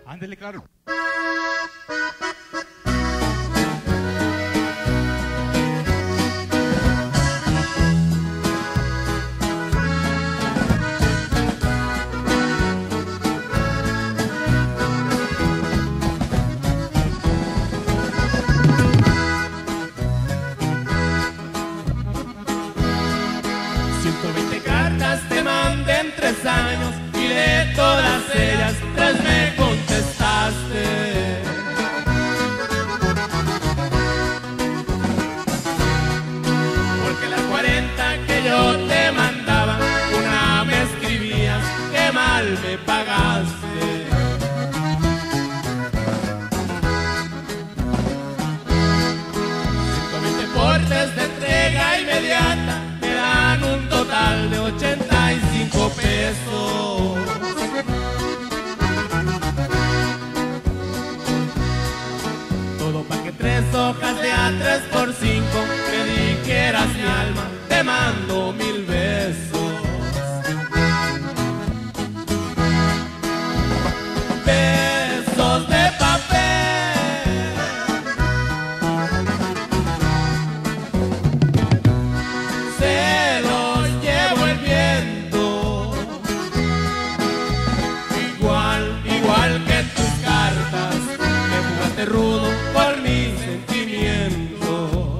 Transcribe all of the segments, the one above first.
Ándele, claro. Te mandé en 3 años y de todas ellas 3 me contestaste. Porque las 40 que yo te mandaba, una me escribías que mal me pagaste. Portes de entrega inmediata me dan un total de 85 pesos. Todo pa' que 3 hojas de A3 por 5 me dijeras mi alma, te mando 1000 besos. Besos de papel. Rudo por mis sentimientos.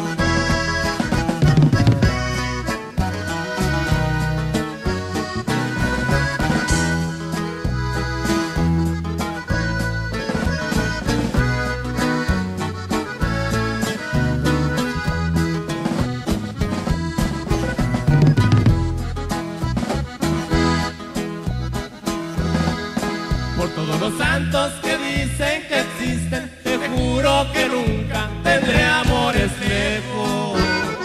Por todos los santos que dicen que existen, te juro que nunca tendré amores lejos.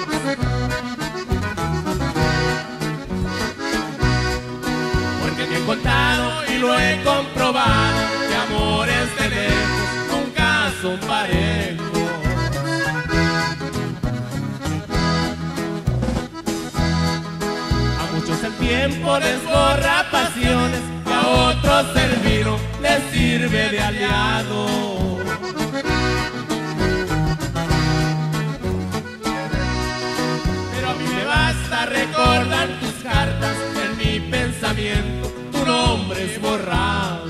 Porque me he contado y lo he comprobado, que amores de lejos nunca son parejos. A muchos el tiempo les borra pasiones, a otros el vino les sirve de aliado. Pero a mí me basta recordar tus cartas, en mi pensamiento tu nombre es borrado.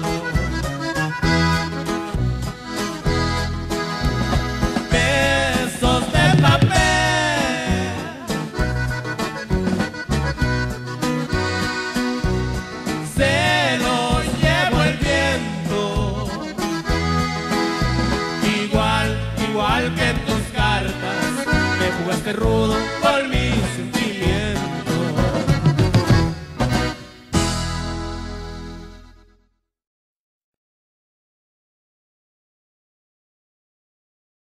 Besos de papel. Igual que en tus cartas me jugaste rudo